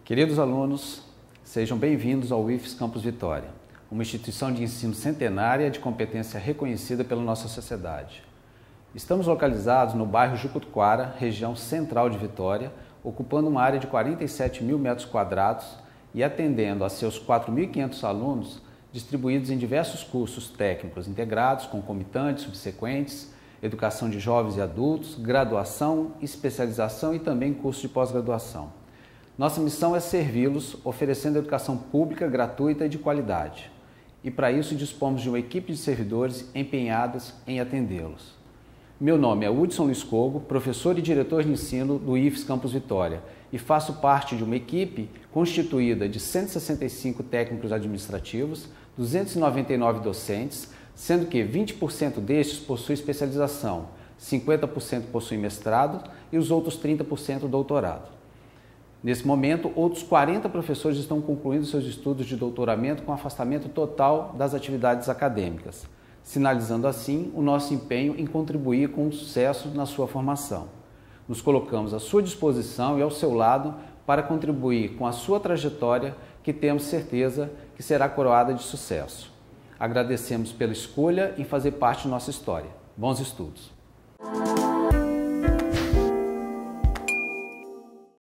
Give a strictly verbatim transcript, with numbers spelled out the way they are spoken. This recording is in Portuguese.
Queridos alunos, sejam bem-vindos ao U I F S Campus Vitória, uma instituição de ensino centenária de competência reconhecida pela nossa sociedade. Estamos localizados no bairro Jucutuquara, região central de Vitória, ocupando uma área de quarenta e sete mil metros quadrados e atendendo a seus quatro mil e quinhentos alunos distribuídos em diversos cursos técnicos integrados, concomitantes, subsequentes, educação de jovens e adultos, graduação, especialização e também curso de pós-graduação. Nossa missão é servi-los, oferecendo educação pública, gratuita e de qualidade. E para isso dispomos de uma equipe de servidores empenhadas em atendê-los. Meu nome é Hudson Luiz Cogo, professor e diretor de ensino do U I F S Campus Vitória e faço parte de uma equipe constituída de cento e sessenta e cinco técnicos administrativos, duzentos e noventa e nove docentes, sendo que vinte por cento destes possuem especialização, cinquenta por cento possuem mestrado e os outros trinta por cento doutorado. Nesse momento, outros quarenta professores estão concluindo seus estudos de doutoramento com afastamento total das atividades acadêmicas, sinalizando assim o nosso empenho em contribuir com o sucesso na sua formação. Nos colocamos à sua disposição e ao seu lado para contribuir com a sua trajetória, que temos certeza que será coroada de sucesso. Agradecemos pela escolha em fazer parte de nossa história. Bons estudos!